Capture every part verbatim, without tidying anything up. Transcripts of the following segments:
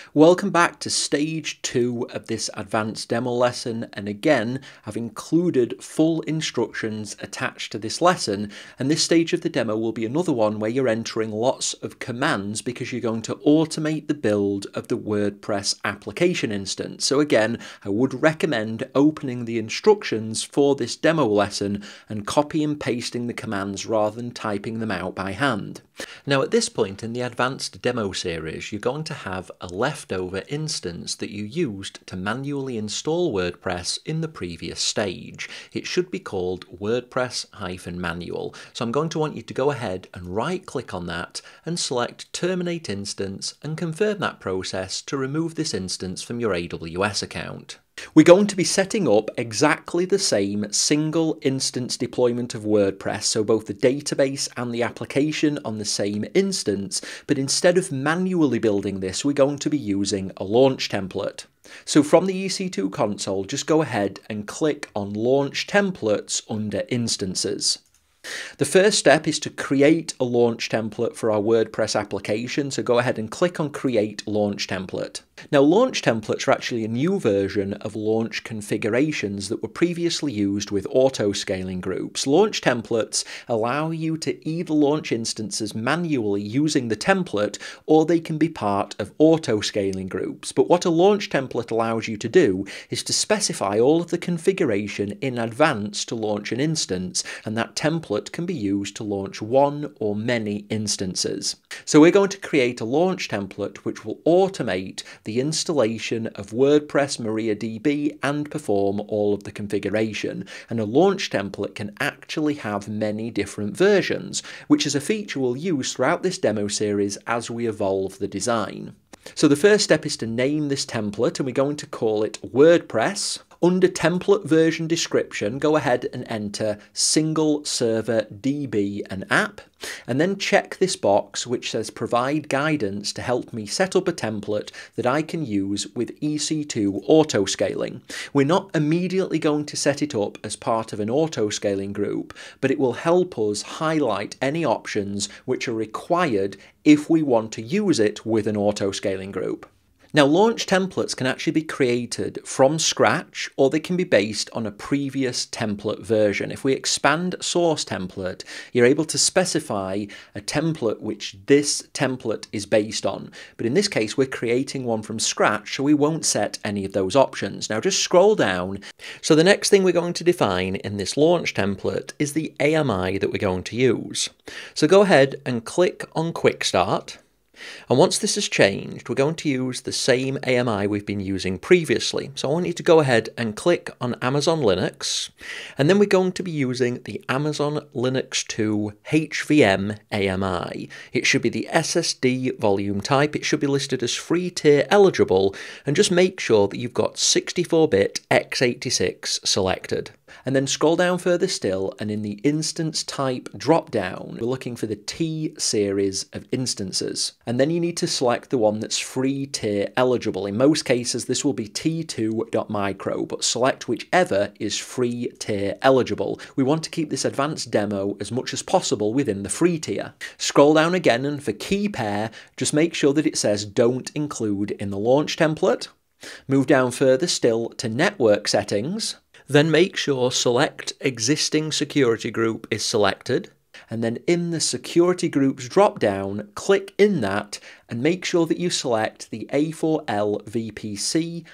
Welcome back to stage two of this advanced demo lesson, and again I've included full instructions attached to this lesson, and this stage of the demo will be another one where you're entering lots of commands because you're going to automate the build of the WordPress application instance. So again, I would recommend opening the instructions for this demo lesson and copy and pasting the commands rather than typing them out by hand. Now at this point in the advanced demo series, you're going to have a leftover instance that you used to manually install WordPress in the previous stage. It should be called WordPress-manual. So I'm going to want you to go ahead and right click on that and select Terminate Instance and confirm that process to remove this instance from your A W S account. We're going to be setting up exactly the same single instance deployment of WordPress, so both the database and the application on the same instance, but instead of manually building this, we're going to be using a launch template. So from the E C two console, just go ahead and click on Launch Templates under Instances. The first step is to create a launch template for our WordPress application, so go ahead and click on Create Launch Template. Now, launch templates are actually a new version of launch configurations that were previously used with auto-scaling groups. Launch templates allow you to either launch instances manually using the template, or they can be part of auto-scaling groups. But what a launch template allows you to do is to specify all of the configuration in advance to launch an instance, and that template can be used to launch one or many instances. So we're going to create a launch template which will automate the installation of WordPress MariaDB and perform all of the configuration. And a launch template can actually have many different versions, which is a feature we'll use throughout this demo series as we evolve the design. So the first step is to name this template, and we're going to call it WordPress. Under template version description, go ahead and enter single server D B and app, and then check this box which says provide guidance to help me set up a template that I can use with E C two auto-scaling. We're not immediately going to set it up as part of an auto-scaling group, but it will help us highlight any options which are required if we want to use it with an auto-scaling group. Now, launch templates can actually be created from scratch, or they can be based on a previous template version. If we expand source template, you're able to specify a template which this template is based on. But in this case, we're creating one from scratch, so we won't set any of those options. Now, just scroll down. So the next thing we're going to define in this launch template is the A M I that we're going to use. So go ahead and click on Quick Start. And once this has changed, we're going to use the same A M I we've been using previously. So I want you to go ahead and click on Amazon Linux, and then we're going to be using the Amazon Linux two H V M A M I. It should be the S S D volume type. It should be listed as free tier eligible, and just make sure that you've got sixty-four bit x eighty-six selected. And then scroll down further still, and in the instance type drop down, we're looking for the T series of instances. And then you need to select the one that's free tier eligible. In most cases, this will be T two dot micro, but select whichever is free tier eligible. We want to keep this advanced demo as much as possible within the free tier. Scroll down again, and for key pair, just make sure that it says don't include in the launch template. Move down further still to network settings. Then make sure Select Existing Security Group is selected, and then in the Security Groups drop-down, click in that and make sure that you select the A four L V P C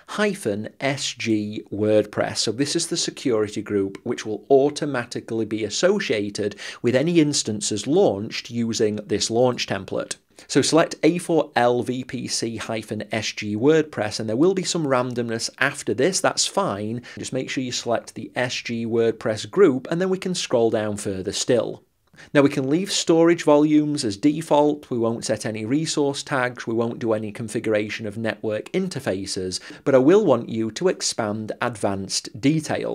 S G WordPress. So this is the security group which will automatically be associated with any instances launched using this launch template. So select A four L V P C S G WordPress, and there will be some randomness after this, that's fine. Just make sure you select the S G WordPress group, and then we can scroll down further still. Now we can leave storage volumes as default, we won't set any resource tags, we won't do any configuration of network interfaces, but I will want you to expand advanced details.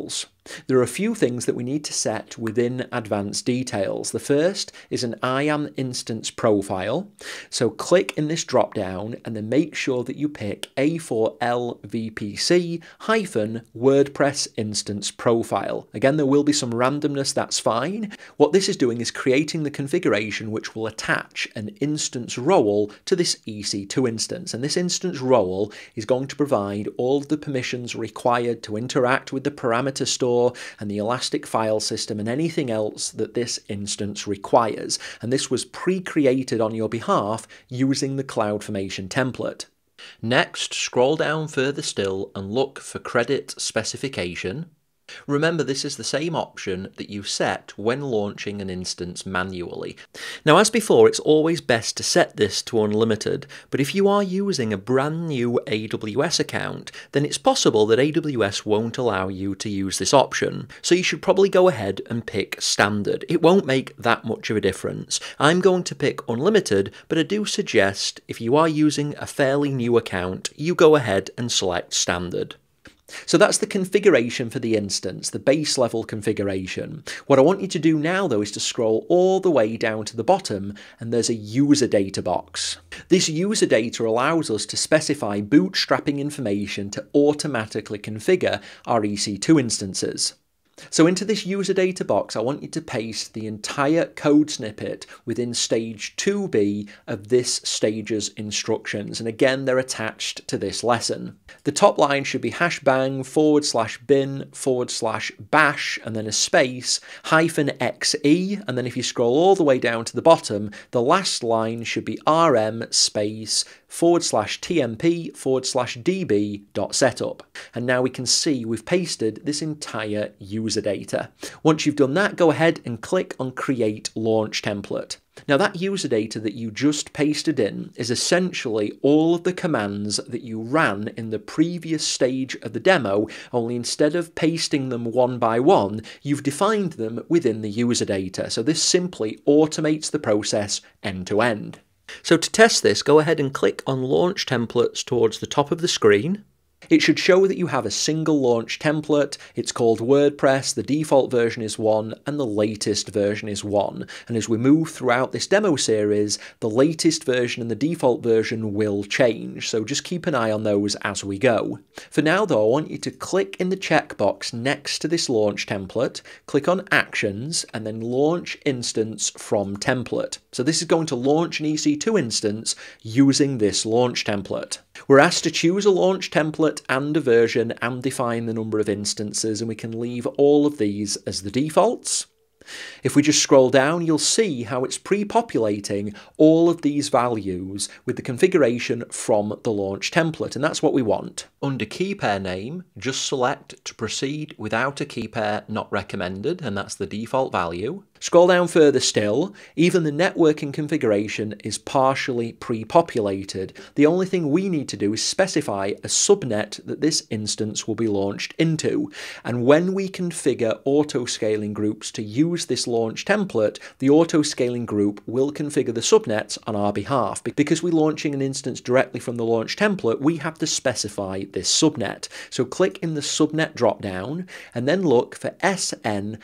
There are a few things that we need to set within advanced details. The first is an I A M instance profile. So click in this drop down and then make sure that you pick A for L V P C hyphen WordPress instance profile. Again, there will be some randomness, that's fine. What this is doing is creating the configuration which will attach an instance role to this E C two instance. And this instance role is going to provide all of the permissions required to interact with the parameter store and the elastic file system and anything else that this instance requires. And this was pre-created on your behalf using the CloudFormation template. Next, scroll down further still and look for credit specification. Remember, this is the same option that you set when launching an instance manually. Now, as before, it's always best to set this to unlimited, but if you are using a brand new A W S account, then it's possible that A W S won't allow you to use this option. So you should probably go ahead and pick standard. It won't make that much of a difference. I'm going to pick unlimited, but I do suggest if you are using a fairly new account, you go ahead and select standard. So that's the configuration for the instance, the base level configuration. What I want you to do now though is to scroll all the way down to the bottom and there's a user data box. This user data allows us to specify bootstrapping information to automatically configure our E C two instances. So into this user data box, I want you to paste the entire code snippet within stage two B of this stage's instructions. And again, they're attached to this lesson. The top line should be hashbang forward slash bin forward slash bash and then a space hyphen xe. And then if you scroll all the way down to the bottom, the last line should be rm space forward slash tmp forward slash db dot setup. And now we can see we've pasted this entire user data. Once you've done that, go ahead and click on Create Launch Template. Now that user data that you just pasted in is essentially all of the commands that you ran in the previous stage of the demo, only instead of pasting them one by one, you've defined them within the user data. So this simply automates the process end to end. So to test this, go ahead and click on Launch Templates towards the top of the screen. It should show that you have a single launch template. It's called WordPress, the default version is one, and the latest version is one. And as we move throughout this demo series, the latest version and the default version will change, so just keep an eye on those as we go. For now though, I want you to click in the checkbox next to this launch template, click on Actions, and then Launch Instance from Template. So this is going to launch an E C two instance using this launch template. We're asked to choose a launch template and a version and define the number of instances, and we can leave all of these as the defaults. If we just scroll down, you'll see how it's pre-populating all of these values with the configuration from the launch template, and that's what we want. Under key pair name, just select to proceed without a key pair not recommended, and that's the default value. Scroll down further still, even the networking configuration is partially pre-populated. The only thing we need to do is specify a subnet that this instance will be launched into. And when we configure auto-scaling groups to use this launch template, the auto-scaling group will configure the subnets on our behalf. Because we're launching an instance directly from the launch template, we have to specify this subnet. So click in the subnet drop-down and then look for S N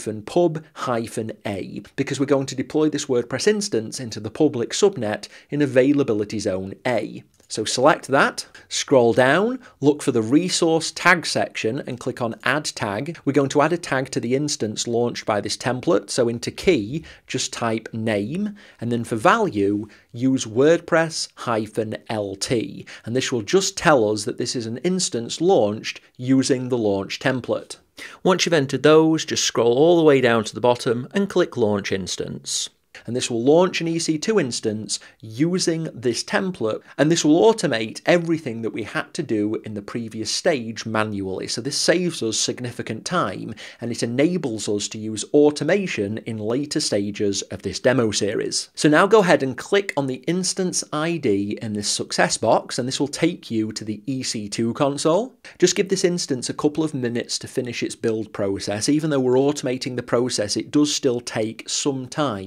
pub A, because we're going to deploy this WordPress instance into the public subnet in availability zone A. So select that, scroll down, look for the resource tag section and click on add tag. We're going to add a tag to the instance launched by this template. So into key, just type name, and then for value, use WordPress L T. And this will just tell us that this is an instance launched using the launch template. Once you've entered those, just scroll all the way down to the bottom and click Launch Instance. And this will launch an E C two instance using this template, and this will automate everything that we had to do in the previous stage manually. So this saves us significant time, and it enables us to use automation in later stages of this demo series. So now go ahead and click on the instance I D in this success box, and this will take you to the E C two console. Just give this instance a couple of minutes to finish its build process. Even though we're automating the process, it does still take some time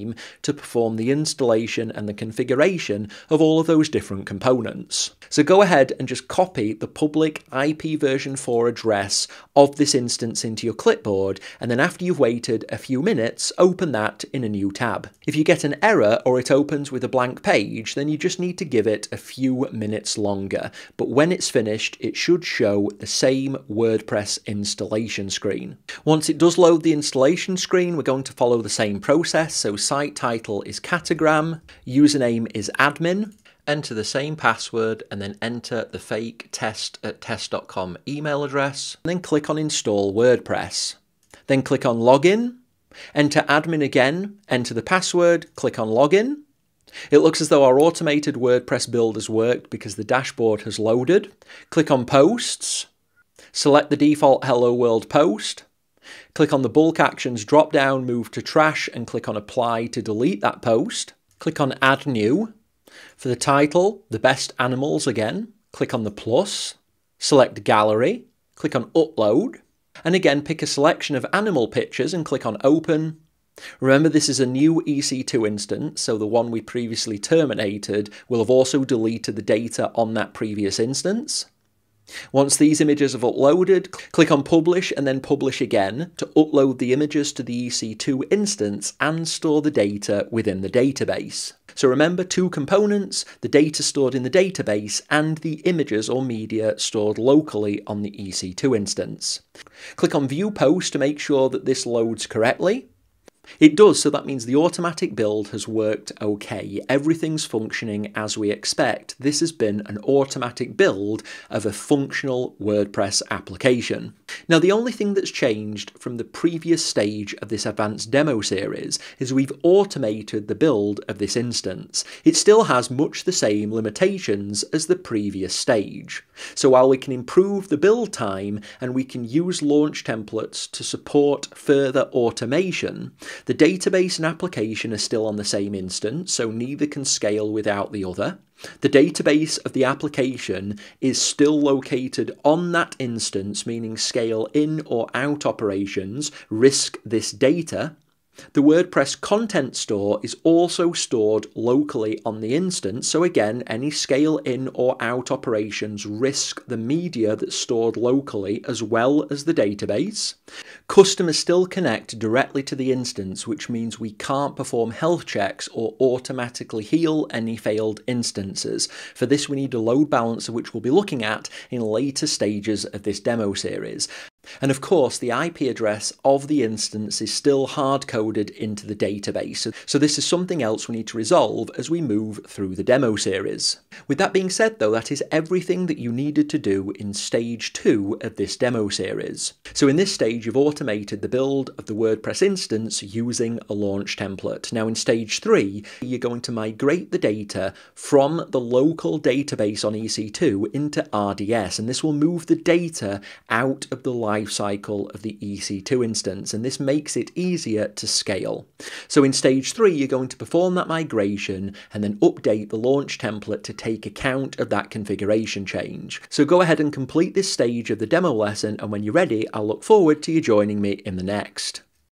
to perform the installation and the configuration of all of those different components. So go ahead and just copy the public I P version four address of this instance into your clipboard, and then after you've waited a few minutes, open that in a new tab. If you get an error or it opens with a blank page, then you just need to give it a few minutes longer. But when it's finished, it should show the same WordPress installation screen. Once it does load the installation screen, we're going to follow the same process. So site title is catagram, username is admin, enter the same password, and then enter the fake test at test dot com email address, and then click on install WordPress. Then click on login, enter admin again, enter the password, click on login. It looks as though our automated WordPress build has worked because the dashboard has loaded. Click on posts, select the default Hello World post, click on the bulk actions drop down, move to trash, and click on apply to delete that post. Click on add new. For the title, the best animals again, click on the plus, select gallery, click on upload, and again pick a selection of animal pictures and click on open. Remember, this is a new E C two instance, so the one we previously terminated will have also deleted the data on that previous instance. Once these images have uploaded, click on Publish and then Publish again to upload the images to the E C two instance and store the data within the database. So remember, two components, the data stored in the database and the images or media stored locally on the E C two instance. Click on View Post to make sure that this loads correctly. It does, so that means the automatic build has worked okay. Everything's functioning as we expect. This has been an automatic build of a functional WordPress application. Now, the only thing that's changed from the previous stage of this advanced demo series is we've automated the build of this instance. It still has much the same limitations as the previous stage. So while we can improve the build time and we can use launch templates to support further automation, the database and application are still on the same instance, so neither can scale without the other. The database of the application is still located on that instance, meaning scale in or out operations risk this data. The WordPress content store is also stored locally on the instance, so again, any scale in or out operations risk the media that's stored locally as well as the database. Customers still connect directly to the instance, which means we can't perform health checks or automatically heal any failed instances. For this, we need a load balancer, which we'll be looking at in later stages of this demo series. And of course, the I P address of the instance is still hard-coded into the database, so this is something else we need to resolve as we move through the demo series. With that being said though, that is everything that you needed to do in stage two of this demo series. So in this stage, you've automated the build of the WordPress instance using a launch template. Now in stage three, you're going to migrate the data from the local database on E C two into R D S, and this will move the data out of the live cycle of the E C two instance, and this makes it easier to scale. So in stage three, you're going to perform that migration and then update the launch template to take account of that configuration change. So go ahead and complete this stage of the demo lesson, and when you're ready, I'll look forward to you joining me in the next.